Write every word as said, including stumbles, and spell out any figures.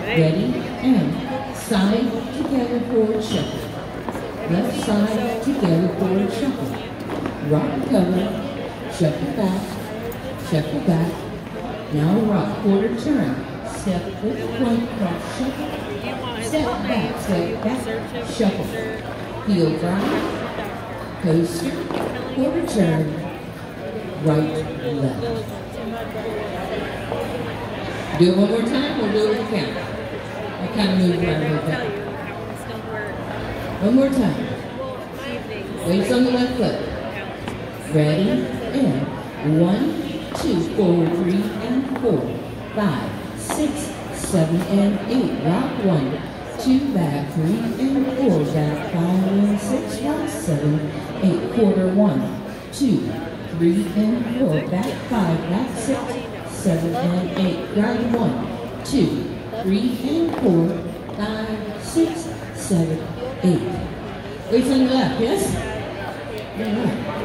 Ready, and side together forward shuffle. Left side together forward shuffle. Rock cover, shuffle back, shuffle back. Now rock quarter turn. Step with point cross shuffle. Step back, step back, shuffle. Heel drive, coaster, quarter turn, right, left. Do it one more time, we'll do it again. I kind of move around a little bit. One more time. Weights on the left foot. Ready, and one, two, forward, three, and four, five, six, seven, and eight. Rock one, two, back, three, and four, back, five, and six, rock, seven, eight, quarter, one, two, three, and four, back, five, back, six, seven, and eight. Grind one, two, three, and four, five, six, seven, eight. Weights on the left, yes? All right.